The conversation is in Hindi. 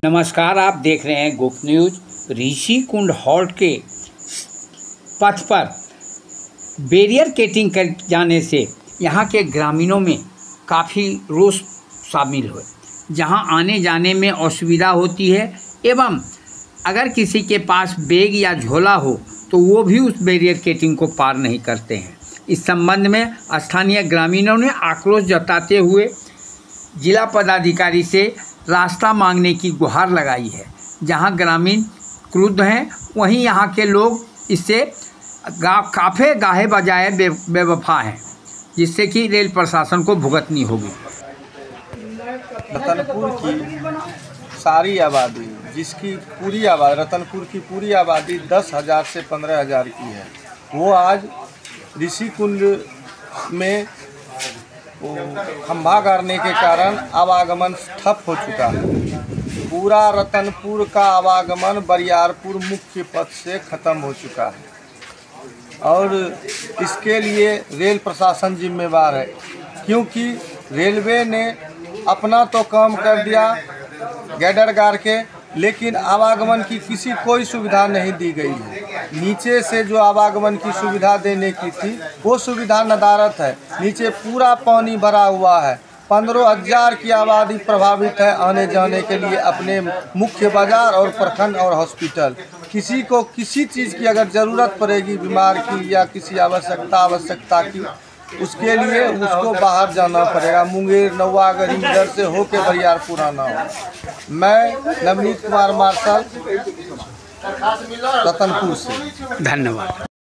नमस्कार, आप देख रहे हैं गुप्त न्यूज। ऋषि कुंड हॉल्ट के पथ पर बैरियर केटिंग कर जाने से यहाँ के ग्रामीणों में काफ़ी रोष शामिल हुए, जहाँ आने जाने में असुविधा होती है एवं अगर किसी के पास बैग या झोला हो तो वो भी उस बैरियर केटिंग को पार नहीं करते हैं। इस संबंध में स्थानीय ग्रामीणों ने आक्रोश जताते हुए जिला पदाधिकारी से रास्ता मांगने की गुहार लगाई है। जहां ग्रामीण क्रुद्ध हैं, वहीं यहां के लोग इससे काफ़ी गाहे बजाए बेवफा हैं, जिससे कि रेल प्रशासन को भुगतनी होगी। रतनपुर की सारी आबादी, जिसकी पूरी आबादी रतनपुर की पूरी आबादी 10,000 से 15,000 की है, वो आज ऋषि कुंड में खंभा गाड़ने के कारण आवागमन ठप हो चुका है। पूरा रतनपुर का आवागमन बरियारपुर मुख्य पथ से ख़त्म हो चुका है और इसके लिए रेल प्रशासन जिम्मेवार है, क्योंकि रेलवे ने अपना तो काम कर दिया गैडर गाड़ के, लेकिन आवागमन की कोई सुविधा नहीं दी गई है। नीचे से जो आवागमन की सुविधा देने की थी वो सुविधा नदारद है। नीचे पूरा पानी भरा हुआ है। 15,000 की आबादी प्रभावित है आने जाने के लिए अपने मुख्य बाजार और प्रखंड और हॉस्पिटल। किसी को किसी चीज़ की अगर ज़रूरत पड़ेगी, बीमार की या किसी आवश्यकता की, उसके लिए उसको बाहर जाना पड़ेगा। मुंगेर, नौवागढ़ इधर से होके बरियारपुर आना होगा। मैं नवनीत कुमार मार्शल, रतनपुर से। धन्यवाद।